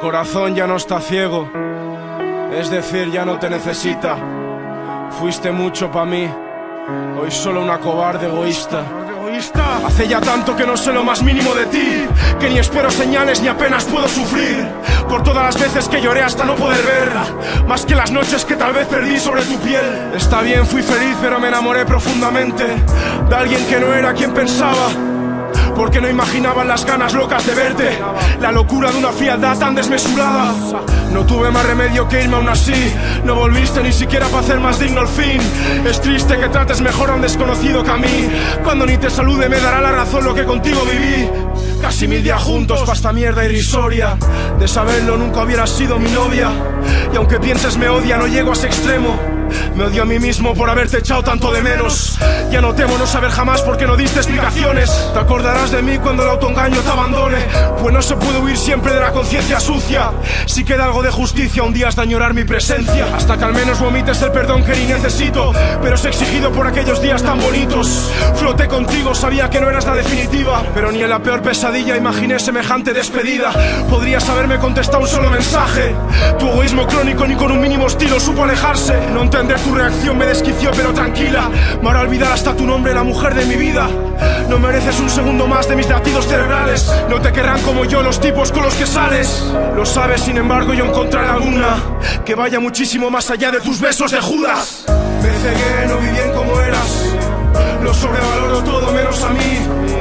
corazón ya no está ciego, es decir, ya no te necesita. Fuiste mucho pa' mí, hoy solo una cobarde egoísta. Hace ya tanto que no sé lo más mínimo de ti, que ni espero señales ni apenas puedo sufrir. Por todas las veces que lloré hasta no poder ver, más que las noches que tal vez perdí sobre tu piel. Está bien, fui feliz, pero me enamoré profundamente de alguien que no era quien pensaba, porque no imaginaban las ganas locas de verte, la locura de una frialdad tan desmesurada. No tuve más remedio que irme aún así, no volviste ni siquiera para hacer más digno el fin. Es triste que trates mejor a un desconocido que a mí, cuando ni te salude me dará la razón lo que contigo viví. Casi 1000 días juntos pa' esta mierda irrisoria, de saberlo nunca hubieras sido mi novia. Y aunque pienses me odia, no llego a ese extremo. Me odio a mí mismo por haberte echado tanto de menos. Ya no temo no saber jamás por qué no diste explicaciones. Te acordarás de mí cuando el autoengaño te abandone, pues no se puede huir siempre de la conciencia sucia. Si queda algo de justicia, un día has de añorar mi presencia, hasta que al menos vomites el perdón que ni necesito, pero es exigido por aquellos días tan bonitos. Floté contigo, sabía que no eras la definitiva, pero ni en la peor pesadilla imaginé semejante despedida. Podrías haberme contestado un solo mensaje. Tu egoísmo crónico ni con un mínimo estilo supo alejarse. No entender tu reacción me desquició, pero tranquila, me hará olvidar hasta tu nombre, la mujer de mi vida. No mereces un segundo más de mis latidos cerebrales. No te querrán como yo los tipos con los que sales. Lo sabes, sin embargo yo encontraré alguna que vaya muchísimo más allá de tus besos de Judas. Me cegué, no vi bien como eras, lo sobrevaloro todo menos a mí.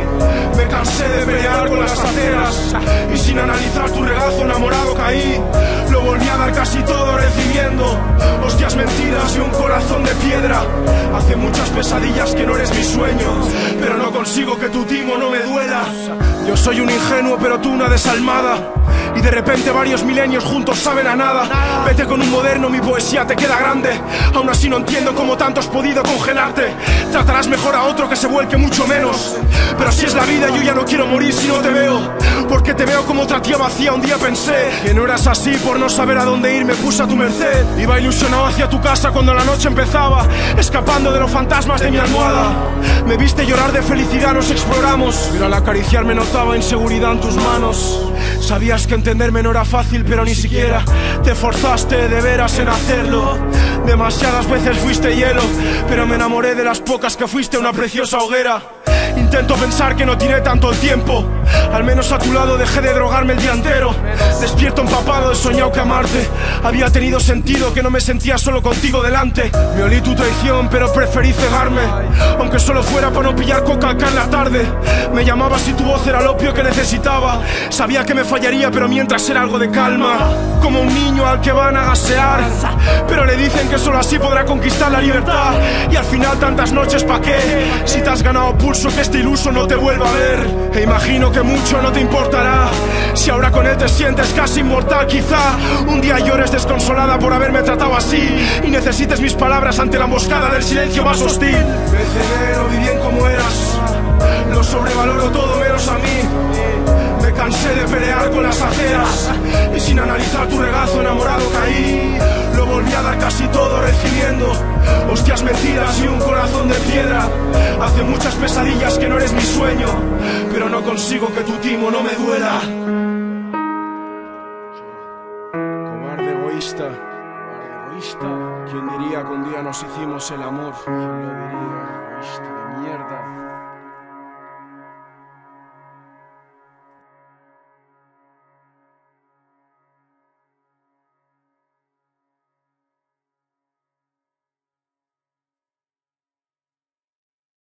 Me cansé de pelear con las aceras y sin analizar tu regazo enamorado caí. Lo volví a dar casi todo recibiendo hostias, mentiras y un corazón de piedra. Hace muchas pesadillas que no eres mi sueño, pero no consigo que tu timo no me duela. Yo soy un ingenuo pero tú una desalmada, y de repente varios milenios juntos saben a nada. Vete con un moderno, mi poesía te queda grande. Aún así no entiendo cómo tanto has podido congelarte. Tratarás mejor a otro que se vuelque mucho menos, pero si es la vida yo ya no quiero morir si no te veo, porque te veo como otra tía vacía. Un día pensé que no eras así, por no saber a dónde ir me puse a tu merced. Iba ilusionado hacia tu casa cuando la noche empezaba, escapando de los fantasmas de mi almohada. Me viste llorar de felicidad, nos exploramos, pero al acariciarme notaba inseguridad en tus manos. Sabías que entenderme no era fácil, pero ni siquiera te forzaste de veras en hacerlo. Demasiadas veces fuiste hielo, pero me enamoré de las pocas que fuiste una preciosa hoguera. Intento pensar que no tiré tanto el tiempo, al menos a tu lado dejé de drogarme el día entero. Despierto empapado, he soñado que amarte había tenido sentido, que no me sentía solo contigo delante. Me olí tu traición, pero preferí cegarme, aunque solo fuera para no pillar coca acá en la tarde. Me llamabas y tu voz era el opio que necesitaba. Sabía que me fallaría, pero mientras era algo de calma, como un niño al que van a gasear, pero le dicen que solo así podrá conquistar la libertad. Y al final tantas noches pa' qué, si te has ganado pulso que este iluso no te vuelva a ver. E imagino que mucho no te importará si ahora con él te sientes casi inmortal. Quizá un día llores desconsolada por haberme tratado así y necesites mis palabras ante la emboscada del silencio más hostil. Me cegué, no vi bien como eras, lo sobrevaloro todo menos a mí. Me cansé de pelear con las aceras y sin analizar tu regazo enamorado caí. Lo volví a dar casi todo recibiendo hostias, mentiras y un corazón de piedra. Hace muchas pesadillas que no eres mi sueño, pero no consigo que tu timo no me duela. Cobarde egoísta, cobarde egoísta. ¿Quién diría que un día nos hicimos el amor? ¿Quién lo diría?